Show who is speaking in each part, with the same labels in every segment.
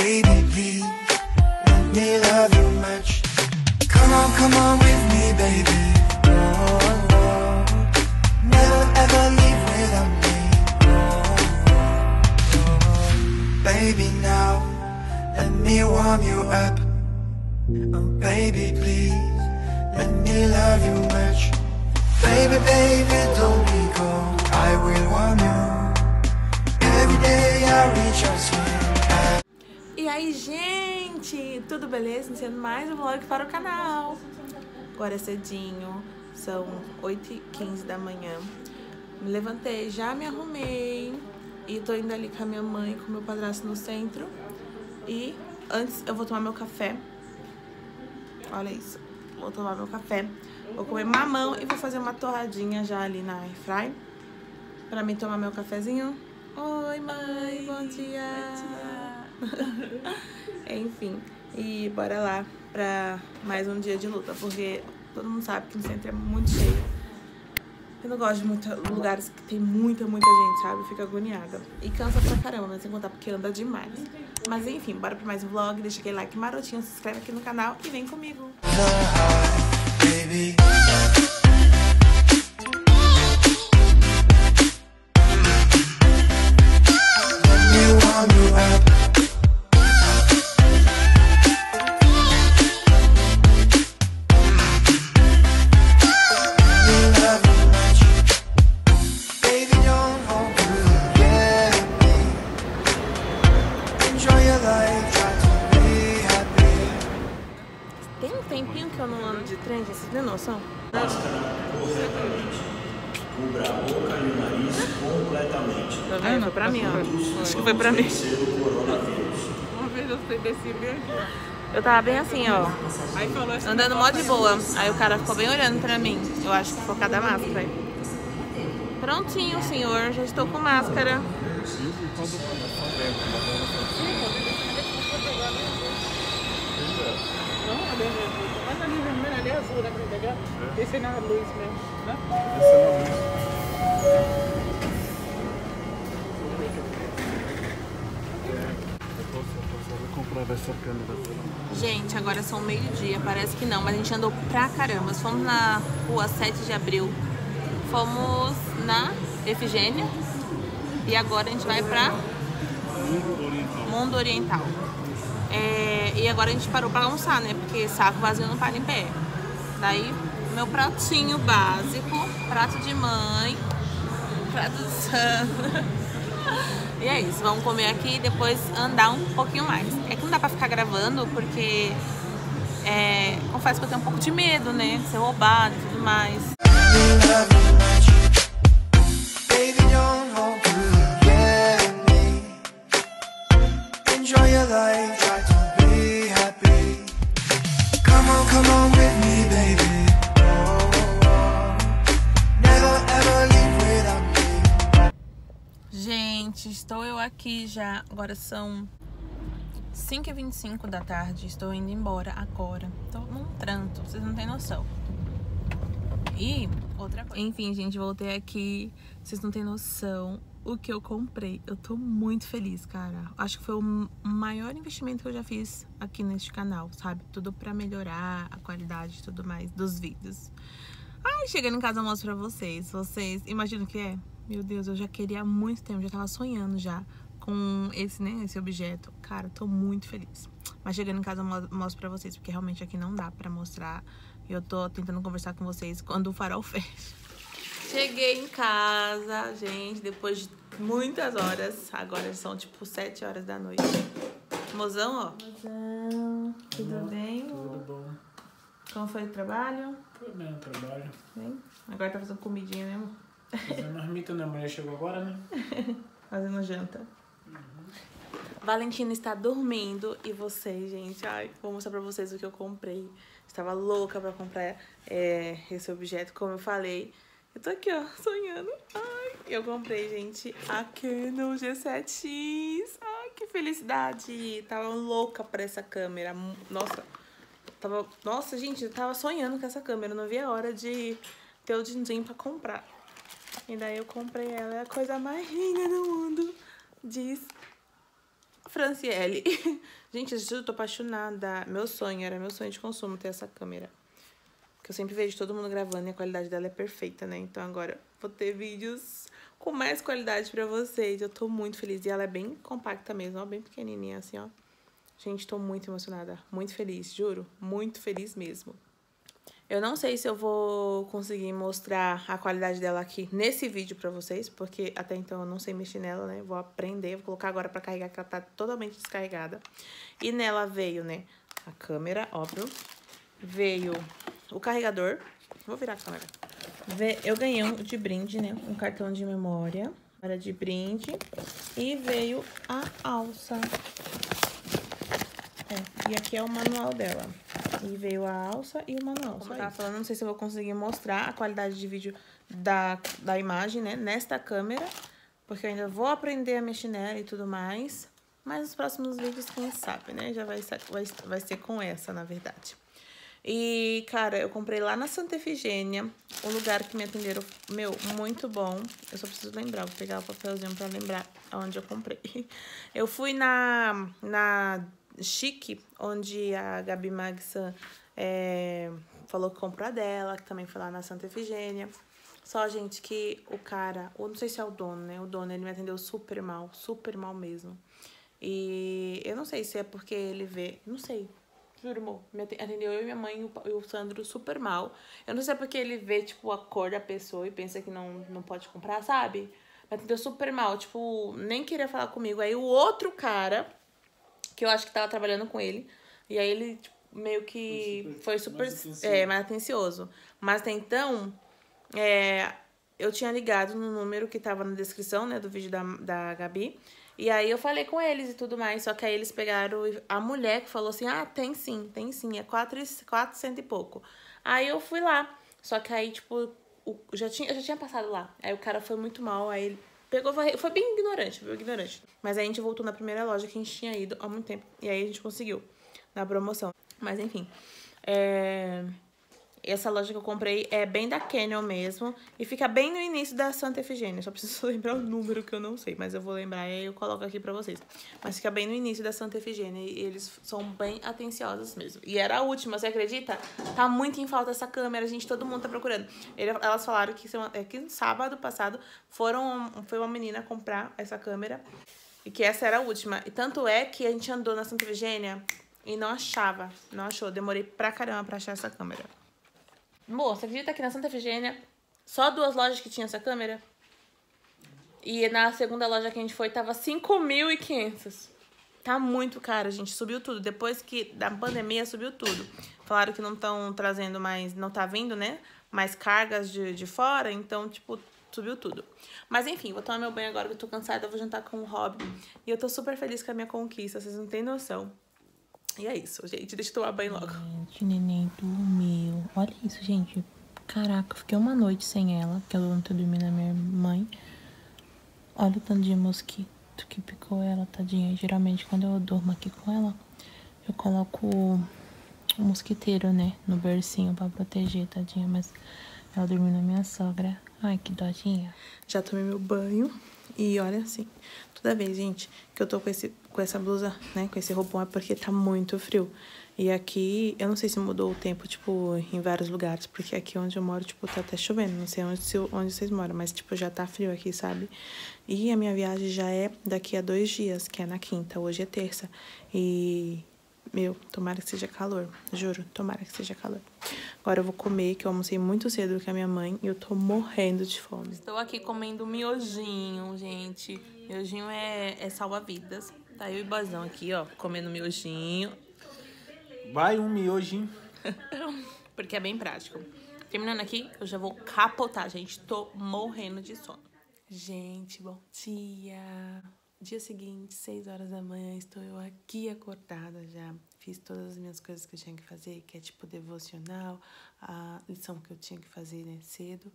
Speaker 1: baby, please, let me love you much. Come on with me, baby. Oh, oh. Never ever leave without me. Oh, oh. Baby, now let me warm you up. Oh, baby, please, let me love you much. Baby, baby, don't be cold. I will warm you. Every day I reach your skin.
Speaker 2: E aí, gente, tudo beleza? Iniciando mais um vlog para o canal. Agora é cedinho, são 8h15 da manhã. Me levantei, já me arrumei e tô indo ali com a minha mãe e com o meu padrasto no centro. E antes eu vou tomar meu café. Olha isso, vou tomar meu café. Vou comer mamão e vou fazer uma torradinha já ali na airfry pra mim tomar meu cafezinho. Oi, mãe, bom dia. Enfim, e bora lá pra mais um dia de luta, porque todo mundo sabe que no centro é muito cheio. Eu não gosto de lugares que tem muita gente, sabe? Eu fico agoniada. E cansa pra caramba, mas sem contar porque anda demais. Mas enfim, bora pra mais um vlog. Deixa aquele like marotinho, se inscreve aqui no canal e vem comigo.
Speaker 1: Baby.
Speaker 2: Tem um tempinho que eu não ando de trem, vocês têm noção?
Speaker 3: Máscara corretamente. Cubra a boca e o nariz completamente.
Speaker 2: Tá vendo? Foi pra mim, ó. Acho que foi pra mim.
Speaker 3: O coronavírus.
Speaker 4: Uma vez eu desci bem aqui.
Speaker 2: Eu tava bem assim, ó.
Speaker 4: Aí falou assim,
Speaker 2: Andando mó de boa. Aí o cara ficou bem olhando pra mim. Eu acho que foi por causa da máscara. Prontinho, senhor. Já estou com máscara.
Speaker 4: não, ali é azul. Mas ali vermelho, ali é azul, né, pra pegar? Esse é na luz mesmo, né?
Speaker 5: Esse é na luz. Eu vou comprar essa câmera.
Speaker 2: Gente, agora são meio-dia. Parece que não, mas a gente andou pra caramba. Fomos na rua 7 de abril. Fomos na Efigênia. E agora a gente vai pra Mundo Oriental. E agora a gente parou pra almoçar, né? Porque saco vazio não para em pé. Daí, meu pratinho básico, prato de mãe, prato de santo. E é isso, vamos comer aqui e depois andar um pouquinho mais. É que não dá pra ficar gravando porque confesso que eu tenho um pouco de medo, né? De ser roubado e tudo mais.
Speaker 1: Enjoy your life, try to be happy. Come on with me, baby. Oh, oh. Never ever leave without me.
Speaker 2: Gente, estou eu aqui já. Agora são 5h25 da tarde. Estou indo embora agora. Tô num tranto, vocês não têm noção. E outra coisa. Enfim, gente, voltei aqui. Vocês não têm noção o que eu comprei. Eu tô muito feliz, cara. Acho que foi o maior investimento que eu já fiz aqui neste canal, sabe? Tudo pra melhorar a qualidade e tudo mais dos vídeos. Ai, chegando em casa eu mostro pra vocês. Vocês imaginam o que é? Meu Deus, eu já queria há muito tempo. Já tava sonhando já com esse objeto. Cara, tô muito feliz. Mas chegando em casa eu mostro pra vocês, porque realmente aqui não dá pra mostrar. Eu tô tentando conversar com vocês quando o farol fecha. Cheguei em casa, gente, depois de muitas horas. Agora são tipo 7 horas da noite. Mozão, ó. Mozão, tudo bem?
Speaker 5: Tudo bom.
Speaker 2: Como foi o trabalho?
Speaker 5: Foi bem o trabalho.
Speaker 2: Bem? Agora tá fazendo comidinha, né, amor?
Speaker 5: Fazendo marmita, né? A mulher chegou agora, né?
Speaker 2: Fazendo janta. Valentina está dormindo e vocês, gente, ai, vou mostrar pra vocês o que eu comprei. Estava louca pra comprar esse objeto, como eu falei. Eu tô aqui, ó, sonhando. Ai, eu comprei, gente, a Canon G7X. Ai, que felicidade. Tava louca pra essa câmera. Nossa, gente, eu tava sonhando com essa câmera. Eu não via a hora de ter o din-din pra comprar. E daí eu comprei ela. É a coisa mais linda do mundo. Diz Franciele. Gente, eu tô apaixonada. Era meu sonho de consumo ter essa câmera. Que eu sempre vejo todo mundo gravando e a qualidade dela é perfeita, né? Então agora vou ter vídeos com mais qualidade pra vocês. Eu tô muito feliz. E ela é bem compacta mesmo, ó. Bem pequenininha assim, ó. Gente, tô muito emocionada. Muito feliz, juro. Muito feliz mesmo. Eu não sei se eu vou conseguir mostrar a qualidade dela aqui nesse vídeo pra vocês, porque até então eu não sei mexer nela, né? Vou aprender, vou colocar agora pra carregar, que ela tá totalmente descarregada. E nela veio, né, a câmera, óbvio. Veio o carregador. Vou virar a câmera. Eu ganhei de brinde, né, um cartão de memória. Era de brinde. E veio a alça. E aqui é o manual dela. E veio a alça e o manual. Como eu tava falando, não sei se eu vou conseguir mostrar a qualidade de vídeo da imagem, né? Nesta câmera. Porque eu ainda vou aprender a mexer nela e tudo mais. Mas nos próximos vídeos, quem sabe, né? Já vai ser com essa, na verdade. E, cara, eu comprei lá na Santa Efigênia. Um lugar que me atenderam, meu, muito bom. Eu só preciso lembrar, vou pegar o papelzinho pra lembrar onde eu comprei. Eu fui na Chique, onde a Gabi Magsan falou que comprou a dela, que também foi lá na Santa Efigênia. Só, gente, que o cara, ou não sei se é o dono, né? O dono, ele me atendeu super mal mesmo. E eu não sei se é porque ele vê, não sei, juro, amor, me atendeu eu e minha mãe e o Sandro super mal. Eu não sei se é porque ele vê, tipo, a cor da pessoa e pensa que não pode comprar, sabe? Me atendeu super mal, tipo, nem queria falar comigo. Aí o outro cara, que eu acho que tava trabalhando com ele, e aí ele, tipo, meio que foi super mais atencioso. Mas até então, eu tinha ligado no número que tava na descrição, né, do vídeo da Gabi. E aí eu falei com eles e tudo mais, só que aí eles pegaram a mulher que falou assim, ah, tem sim, é 400 e pouco. Aí eu fui lá, só que aí, tipo, eu já tinha passado lá. Aí o cara foi muito mal, aí ele pegou, foi bem ignorante. Mas aí a gente voltou na primeira loja que a gente tinha ido há muito tempo. E aí a gente conseguiu, na promoção. Mas enfim, essa loja que eu comprei é bem da Canyon mesmo. E fica bem no início da Santa Efigênia. Só preciso lembrar o número que eu não sei. Mas eu vou lembrar e aí eu coloco aqui pra vocês. Mas fica bem no início da Santa Efigênia. E eles são bem atenciosos mesmo. E era a última, você acredita? Tá muito em falta essa câmera, gente. Todo mundo tá procurando. Elas falaram que no sábado passado foi uma menina comprar essa câmera. E que essa era a última. E tanto é que a gente andou na Santa Efigênia e não achava. Não achou. Demorei pra caramba pra achar essa câmera. Amor, você acredita que na Santa Efigênia só 2 lojas que tinham essa câmera? E na segunda loja que a gente foi tava 5.500. Tá muito caro, gente. Subiu tudo. Depois da pandemia, subiu tudo. Falaram que não estão trazendo mais, não tá vindo, né? Mais cargas de fora, então, tipo, subiu tudo. Mas enfim, vou tomar meu banho agora que eu tô cansada. Eu vou jantar com o Rob. E eu tô super feliz com a minha conquista, vocês não têm noção. E é isso, gente. Deixa eu tomar banho logo.
Speaker 6: Gente, neném dormiu. Olha isso, gente. Caraca, eu fiquei uma noite sem ela, porque eu não tô dormindo na minha mãe. Olha o tanto de mosquito que picou ela, tadinha. E, geralmente, quando eu durmo aqui com ela, eu coloco o mosquiteiro, né, no bercinho pra proteger, tadinha. Mas ela dormiu na minha sogra. Ai, que dodinha.
Speaker 2: Já tomei meu banho. E olha assim, toda vez, gente, que eu tô com essa blusa, né, com esse roupão, é porque tá muito frio. E aqui, eu não sei se mudou o tempo, tipo, em vários lugares, porque aqui onde eu moro, tipo, tá até chovendo. Não sei onde vocês moram, mas, tipo, já tá frio aqui, sabe? E a minha viagem já é daqui a 2 dias, que é na quinta. Hoje é terça. E, meu, tomara que seja calor. Juro, tomara que seja calor. Agora eu vou comer, que eu almocei muito cedo com a minha mãe e eu tô morrendo de fome. Estou aqui comendo miojinho, gente. Miojinho é salva-vidas. Tá eu e o Bazão aqui, ó, comendo miojinho.
Speaker 3: Vai um miojinho.
Speaker 2: Porque é bem prático. Terminando aqui, eu já vou capotar, gente. Tô morrendo de sono. Gente, bom dia. Dia seguinte, 6 horas da manhã, estou eu aqui acordada já. Fiz todas as minhas coisas que eu tinha que fazer, que é tipo devocional, a lição que eu tinha que fazer, né, cedo.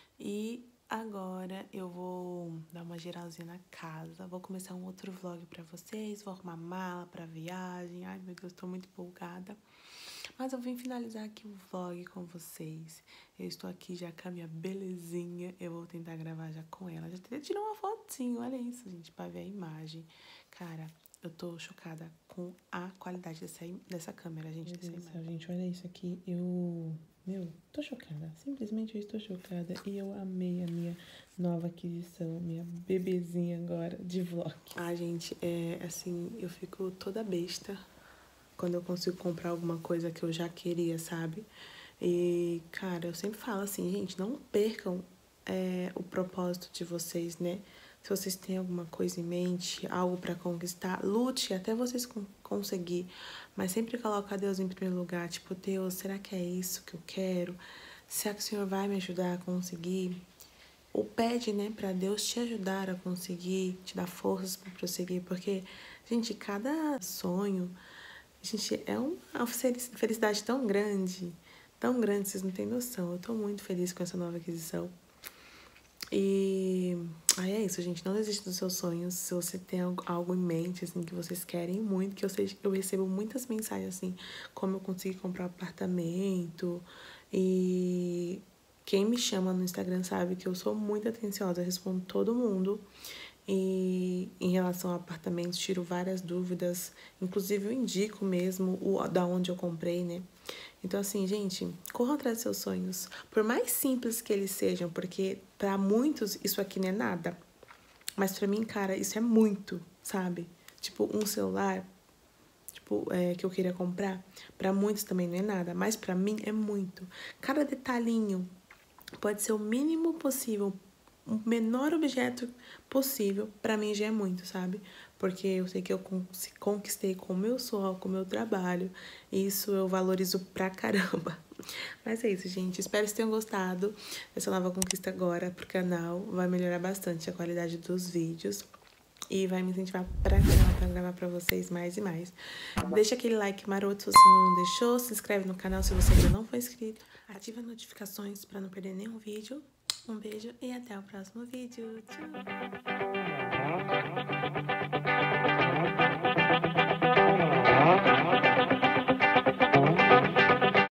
Speaker 2: E agora eu vou dar uma geralzinha na casa, vou começar um outro vlog pra vocês, vou arrumar mala pra viagem. Ai, meu Deus, tô muito empolgada. Mas eu vim finalizar aqui o vlog com vocês. Eu estou aqui já com a minha belezinha. Eu vou tentar gravar já com ela. Já tentei tirar uma fotinho, olha isso, gente, pra ver a imagem. Cara,
Speaker 7: eu tô chocada com a qualidade dessa câmera, gente.
Speaker 6: Meu Deus do céu, gente, olha isso aqui. Meu, tô chocada. Simplesmente eu estou chocada. E eu amei a minha nova aquisição, minha bebezinha agora de vlog.
Speaker 7: Ah, gente, assim, eu fico toda besta quando eu consigo comprar alguma coisa que eu já queria, sabe? E, cara, eu sempre falo assim, gente, não percam o propósito de vocês, né? Se vocês têm alguma coisa em mente, algo pra conquistar, lute até vocês conseguir. Mas sempre coloca Deus em primeiro lugar. Tipo, Deus, será que é isso que eu quero? Será que o Senhor vai me ajudar a conseguir? Ou pede, né, pra Deus te ajudar a conseguir, te dar forças pra prosseguir. Porque, gente, cada sonho, gente, é uma felicidade tão grande, vocês não têm noção. Eu tô muito feliz com essa nova aquisição. E aí é isso, gente. Não desista dos seus sonhos. Se você tem algo em mente, assim, que vocês querem muito, que eu recebo muitas mensagens, assim, como eu consegui comprar um apartamento. E quem me chama no Instagram sabe que eu sou muito atenciosa, eu respondo todo mundo. E em relação a apartamentos, tiro várias dúvidas. Inclusive, eu indico mesmo da onde eu comprei, né? Então, assim, gente, corram atrás dos seus sonhos. Por mais simples que eles sejam, porque pra muitos isso aqui não é nada. Mas pra mim, cara, isso é muito, sabe? Tipo, um celular, tipo, que eu queria comprar. Pra muitos também não é nada, mas pra mim é muito. Cada detalhinho pode ser o mínimo possível, o menor objeto possível, pra mim já é muito, sabe? Porque eu sei que eu conquistei com o meu suor, com o meu trabalho. E isso eu valorizo pra caramba. Mas é isso, gente. Espero que vocês tenham gostado dessa nova conquista agora pro canal. Vai melhorar bastante a qualidade dos vídeos. E vai me incentivar pra gravar pra vocês mais e mais. Deixa aquele like maroto se você não deixou. Se inscreve no canal se você ainda não for inscrito. Ativa as notificações pra não perder nenhum vídeo. Um beijo e até o próximo vídeo. Tchau!